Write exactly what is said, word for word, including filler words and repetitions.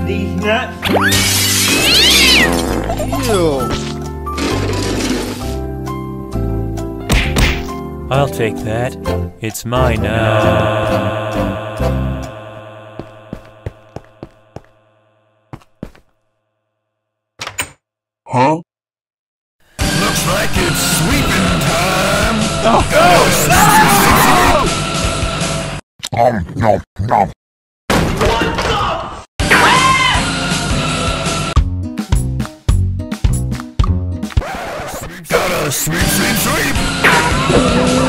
candy nut. Ew. I'll take that. It's mine now. Huh? Looks like it's sweeping time. Oh, Oh, um, no, no. Gotta sweep, sweep, sweep!